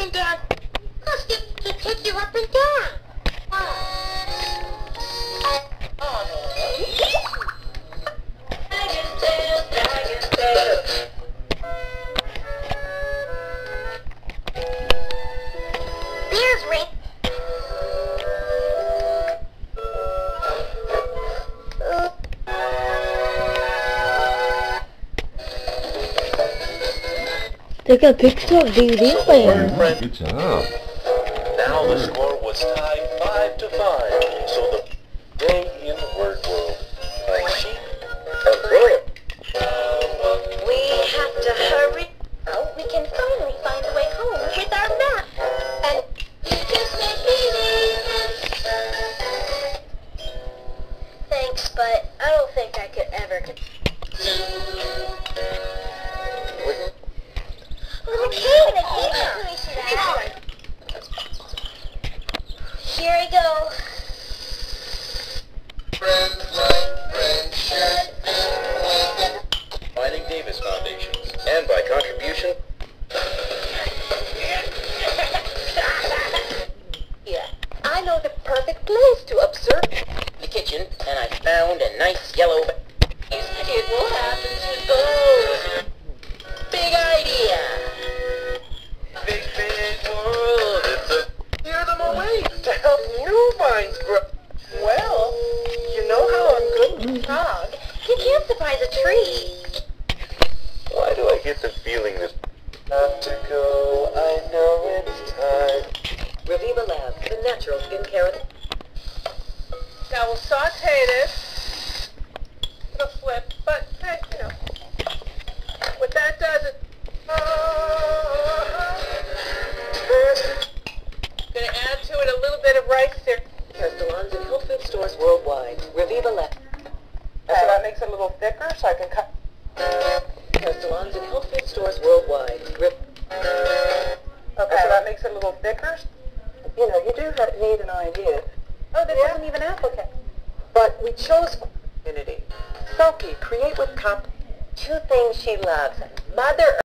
and down. Let's take you up and down. Dragon's tail, dragon's tail. There's Rick. Take a picture of DVD player. Good job. Now the score was tied 5-5. So the day in Word World by Sheep and Brilliant. We have to hurry. Oh, we can finally find a way home with our map. And you just make it easy. Thanks, but I don't think I could ever. Here we go. Finding Davis Foundations. And by contribution. Yeah, I know the perfect place to observe The kitchen, and I found a nice yellow. It will happen to those. Big idea. Big, big world. Steer them away to help new vines grow. Well, you know how I'm good with frog. You can't surprise a tree. Why do I get the feeling this not to go? I know it's time. Reviva Labs, the natural skincare. Now we'll saute this. It'll flip, but hey, you know. What that does is gonna add to it a little bit of rice there. Hair salons and health food stores worldwide. Reviva Labs. So that makes it a little thicker, so I can cut. Hair salons and health food stores worldwide. Okay, so that makes it a little thicker. You know, you do need an idea. Oh, this isn't even applicant. But we chose community. Sophie, create with comp. Two things she loves. Mother